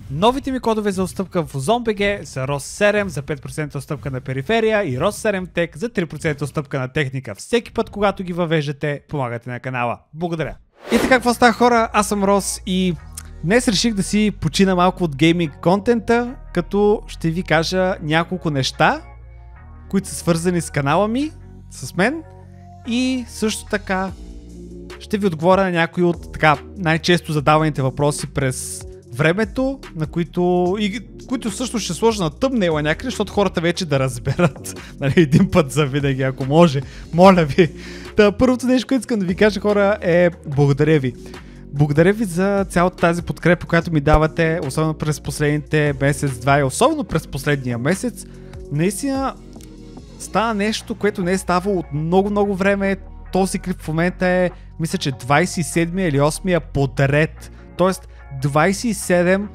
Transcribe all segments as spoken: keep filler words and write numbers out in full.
Новите ми кодове за отстъпка в OzonBG са рос седем за пет процента отстъпка на периферия и рос седем Tech за три процента отстъпка на техника. Всеки път, когато ги въвеждате, помагате на канала. Благодаря. И така, какво става, хора? Аз съм Рос и днес реших да си почина малко от гейминг контента, като ще ви кажа няколко неща, които са свързани с канала ми, с мен, и също така ще ви отговоря на някои от така най-често задаваните въпроси през времето, на които, и, които също ще сложа на тъмнела някъде, защото хората вече да разберат, нали, един път за винаги, ако може. Моля ви. Та, първото нещо, което искам да ви кажа, хора, е благодаря ви. Благодаря ви за цялата тази подкрепа, която ми давате, особено през последните месец-два и особено през последния месец. Наистина стана нещо, което не е ставало от много-много време. Този клип в момента е, мисля, че двайсет и седмия или осмия подред. Тоест двайсет и седем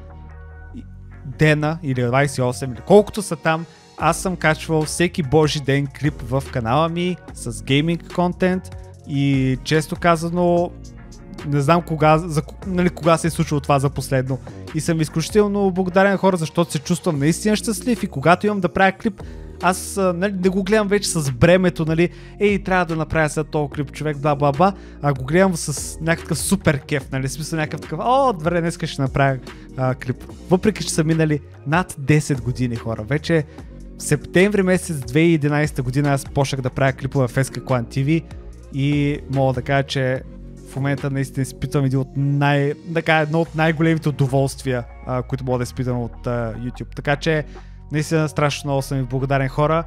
дена или двайсет и осем, или колкото са там, аз съм качвал всеки божи ден клип в канала ми с гейминг контент и често казано не знам кога, за, нали, кога се е случило това за последно. И съм изключително благодарен на хора, защото се чувствам наистина щастлив и когато имам да правя клип, аз, нали, не го гледам вече с бремето, нали, ей, трябва да направя сега този клип, човек, бла бла бла, а го гледам с някакъв супер кеф, нали, смисъл някакъв такъв, о, добре, днеска ще направя а, клип. Въпреки, че са минали над десет години, хора, вече в септември месец две хиляди и единайсета година аз почнах да правя клипове в ес кей Clan ти ви и мога да кажа, че в момента наистина изпитвам един от най, така, едно от най-големите удоволствия, а, които мога да изпитам от а, YouTube. Така че наистина страшно много съм ви благодарен, хора,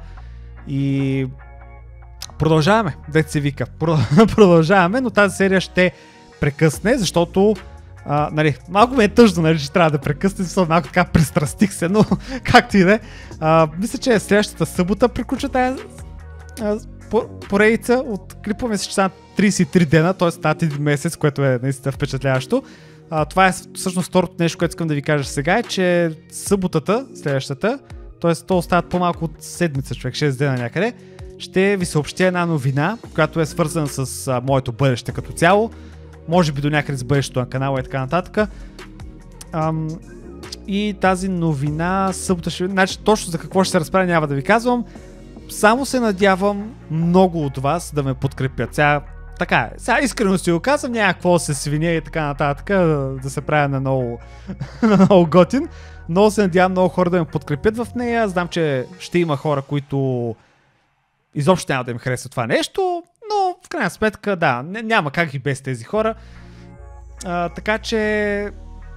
и продължаваме, дето се вика, продължаваме, но тази серия ще прекъсне, защото а, нали, малко ме е тъжно, нали, че трябва да прекъсне, защото малко така пристрастих се, но както и да е. Мисля, че следващата събота приключва тази а, поредица от клипове, мисля, че са трийсет и три дена, т.е. над един месец, което е наистина впечатляващо. А, това е всъщност второто нещо, което искам да ви кажа сега, е, че съботата, следващата, т.е. то остават по-малко от седмица, човек, шест дена някъде, ще ви съобщя една новина, която е свързана с а, моето бъдеще като цяло, може би до някъде с бъдещето на канала и така нататък. Ам, и тази новина събота ще... Значи точно за какво ще се разправя няма да ви казвам, само се надявам много от вас да ме подкрепят. Сега така е. Сега искрено си го казвам, няма какво да се свиня и така нататък, да се правя на много, на много готин, но се надявам много хора да ме подкрепят в нея. Знам, че ще има хора, които изобщо няма да им хареса това нещо, но в крайна сметка, да, няма как и без тези хора. А, така че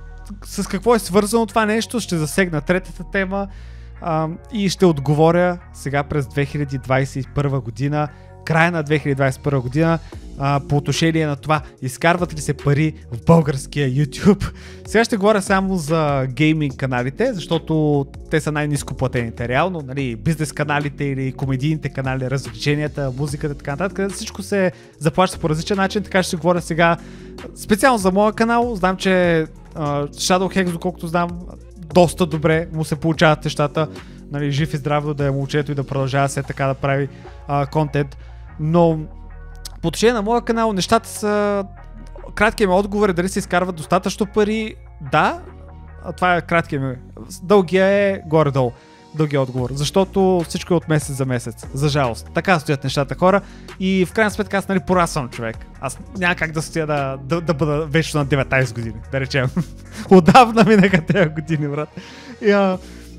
с какво е свързано това нещо, ще засегна третата тема а, и ще отговоря сега през две хиляди двайсет и първа година, края на две хиляди двайсет и първа година, а, по отношение на това, изкарват ли се пари в българския YouTube. Сега ще говоря само за гейминг каналите, защото те са най-ниско платените реално, нали, бизнес каналите или комедийните канали, развлеченията, музиката и така нататък, всичко се заплаща по различен начин, така ще говоря сега специално за моя канал. Знам, че а, Shadowhex, доколкото знам, доста добре му се получават нещата, нали, жив и здраво да е момчето и да продължава се така да прави а, контент, но по отношение на моя канал нещата са... Краткият ми отговор е дали се изкарват достатъчно пари. Да, а това е краткият ми. Дългия е горе-долу. Дългия отговор, защото всичко е от месец за месец. За жалост. Така стоят нещата, хора. И в крайна сметка аз, нали, порасвам човек. Аз няма как да стоя да, да, да бъда вечно на деветнайсет години, да речем. Отдавна минаха тези години, брат. И, а,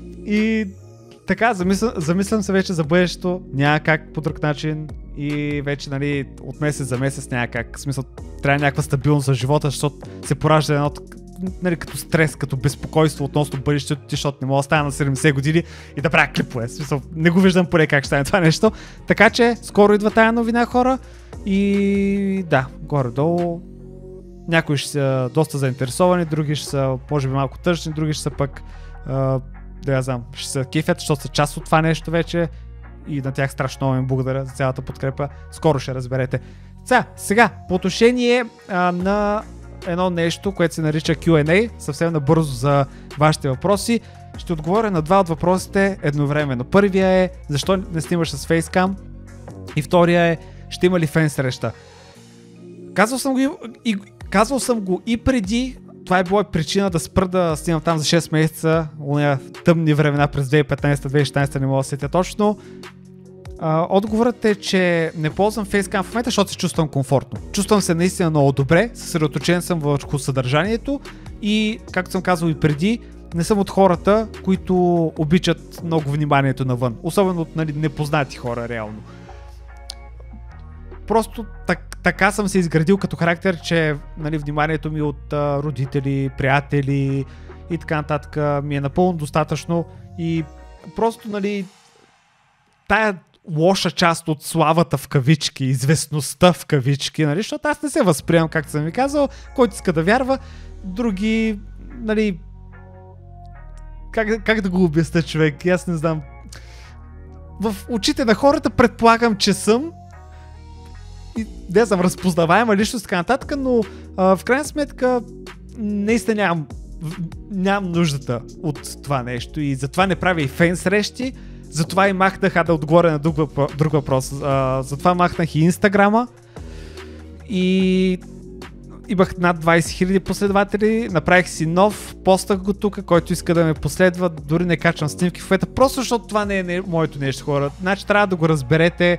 и така, замисля, замислям се вече за бъдещето, няма как по друг начин и вече, нали, от месец за месец няма как. В смисъл, трябва някаква стабилност за живота, защото се поражда едно, нали, като стрес, като безпокойство относно бъдещето ти, защото не мога да стана на седемдесет години и да правя клипове. В смисъл, не го виждам поне как ще стане това нещо. Така че, скоро идва тая новина, хора, и да, горе-долу някои ще са доста заинтересовани, други ще са, може би, малко тъжни, други ще са пък а, да я знам, ще се кефят, защото са част от това нещо вече и на тях страшно много им благодаря за цялата подкрепа. Скоро ще разберете. Сега, сега по отношение а, на едно нещо, което се нарича кю енд ей, съвсем набързо за вашите въпроси. Ще отговоря на два от въпросите едновременно. Първия е защо не снимаш с фейскам и втория е ще има ли фен среща. Казвал съм го и, и, казвал съм го и преди това е била причина да спра да снимам там за шест месеца, уния тъмни времена през две хиляди и петнадесета - две хиляди и шестнадесета, не мога да сетя точно. Uh, отговорът е, че не ползвам фейскам в момента, защото се чувствам комфортно. Чувствам се наистина много добре, съсредоточен съм върху съдържанието и, както съм казал и преди, не съм от хората, които обичат много вниманието навън. Особено от, нали, непознати хора, реално. Просто так, така съм се изградил като характер, че, нали, вниманието ми от а, родители, приятели и така нататък ми е напълно достатъчно и просто, нали, тая лоша част от славата в кавички, известността в кавички, нали, защото аз не се възприемам, както съм ви казал, който иска да вярва, други, нали, как, как да го обясня, човек, аз не знам. В очите на хората предполагам, че съм и не съм разпознаваема личност, така нататък, но а, в крайна сметка наистина нямам, нямам нуждата от това нещо и затова не правя и фен срещи. Затова и махнах, а да отговоря на друг, въпро, друг въпрос, а, затова махнах и Инстаграма и имах над двадесет хиляди последователи, направих си нов, постах го тук, който иска да ме последва, дори не качвам снимки в фета, просто защото това не е не, моето нещо, хора. Значи трябва да го разберете.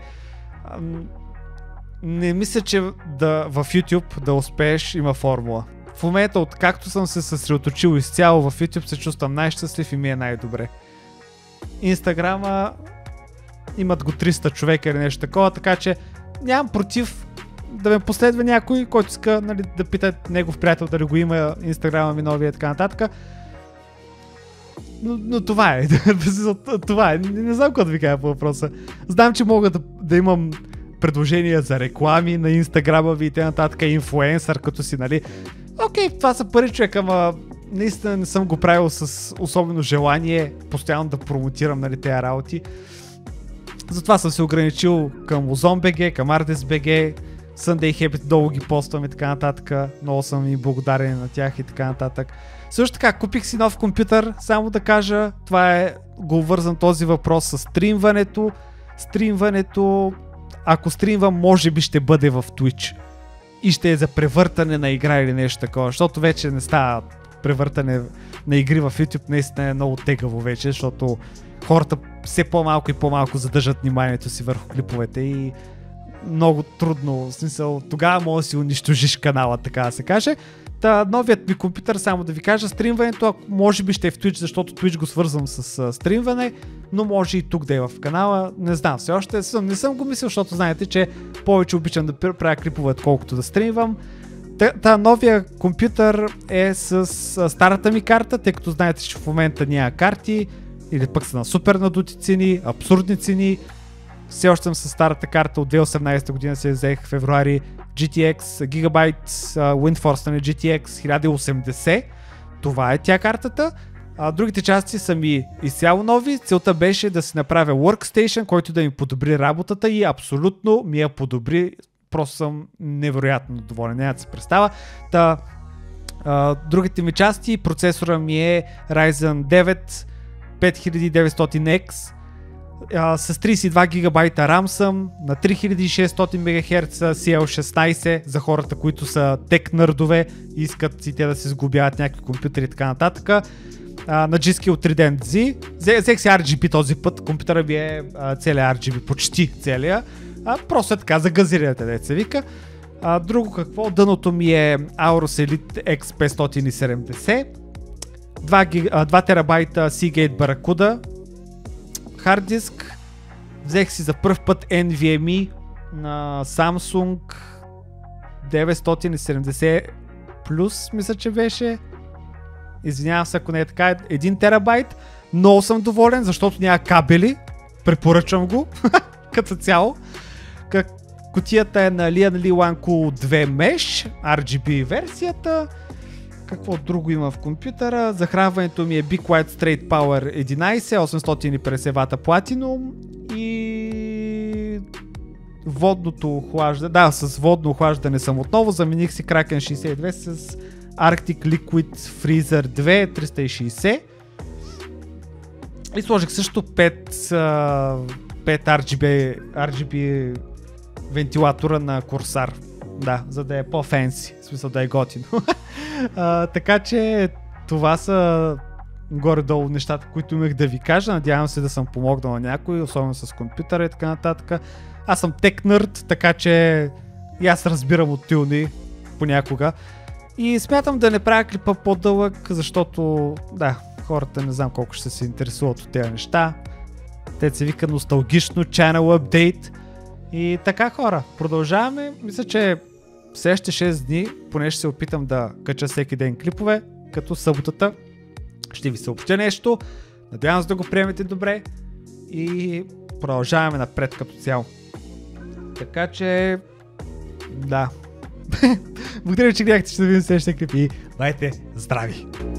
Не мисля, че да, в YouTube да успееш има формула. В момента, откакто съм се съсредоточил изцяло в YouTube, се чувствам най-щастлив и ми е най-добре. Инстаграма имат го триста човека или нещо такова, така че нямам против да ме последва някой, който иска, нали, да пита негов приятел дали го има Инстаграма ми новия и така нататък. Но, но това е. това е. Не, не знам какво да ви кажа по въпроса. Знам, че мога да, да имам предложения за реклами на Инстаграма ви и т.н. инфлуенсър, като си, нали. Окей, това са пари, човек, ама наистина не съм го правил с особено желание постоянно да промотирам, нали, тези работи. Затова съм се ограничил към Ozon.bg, към Ardes.bg, Sunday Habit, долу ги поствам и така нататък. Много съм и благодарен на тях и така нататък. Също така, купих си нов компютър, само да кажа, това е, го вързан този въпрос с стримването. Стримването, ако стримвам, може би ще бъде в Twitch. И ще е за превъртане на игра или нещо такова, защото вече не става превъртане на игри в YouTube, наистина е много тегаво вече, защото хората все по-малко и по-малко задържат вниманието си върху клиповете и много трудно, в смисъл, тогава може да си унищожиш канала, така да се каже. Та, новият ми компютър, само да ви кажа, стримването, ако може би ще е в Twitch, защото Twitch го свързвам с а, стримване, но може и тук да е в канала, не знам, все още не съм го мислил, защото знаете, че повече обичам да правя клипове, отколкото да стримвам. Та, та новия компютър е с а, старата ми карта, тъй като знаете, че в момента няма карти, или пък са на супер надути цени, абсурдни цени. Все още съм с старата карта от две хиляди и осемнадесета година, се взех в февруари, джи ти екс Gigabyte uh, WindForce на джи ти екс хиляда и осемдесет. Това е тя картата. А, другите части са ми изцяло нови. Целта беше да си направя workstation, който да ми подобри работата и абсолютно ми я подобри. Просто съм невероятно доволен. Няма да се представа. Та, а, другите ми части, процесора ми е Ryzen девет пет хиляди и деветстотин екс. Uh, с тридесет и два гигабайта RAM съм, на три хиляди и шестстотин мегахерца си ел шестнадесет за хората, които са тек нърдове и искат и те да се сгубяват някакви компютри и така нататък. Uh, на G-Skill Trident Z. Взех си ар джи би този път, компютъра ми е uh, целият ар джи би, почти целия. Uh, просто е така, за газирията, деца се вика. Uh, друго какво, дъното ми е Aorus Elite екс петстотин и седемдесет. два терабайта Seagate Barracuda хард диск. Взех си за пръв път ен ви ем и на Samsung деветстотин и седемдесет плюс, мисля, че беше. Извинявам се, ако не е така, един терабайт. Много съм доволен, защото няма кабели. Препоръчвам го като цяло. Как... Кутията е на Lian Li One Cool две Mesh, ар джи би версията. Какво друго има в компютъра? Захранването ми е Be Quiet Straight Power единадесет, осемстотин и петдесет вата Platinum и водното охлаждане. Да, с водно охлаждане съм отново. Замених си Kraken шейсет и две с Arctic Liquid Freezer две триста и шейсет. И сложих също пет, пет ар джи би, ар джи би вентилатора на Corsair. Да, за да е по-фенси, в смисъл да е готино. А, така че това са горе-долу нещата, които имах да ви кажа. Надявам се да съм помогнал на някой, особено с компютъра и така нататък. Аз съм тек нърд, така че и аз разбирам от тилни понякога. И смятам да не правя клипа по-дълъг, защото да, хората не знам колко ще се интересуват от тези неща. Те се вика носталгично channel update. И така, хора, продължаваме. Мисля, че следващите шест дни поне ще се опитам да кача всеки ден клипове, като съботата ще ви съобщя нещо. Надявам се да го приемете добре и продължаваме напред като цяло. Така че да. Благодаря, че гледахте, ще да видим следващия клип и бъдете здрави!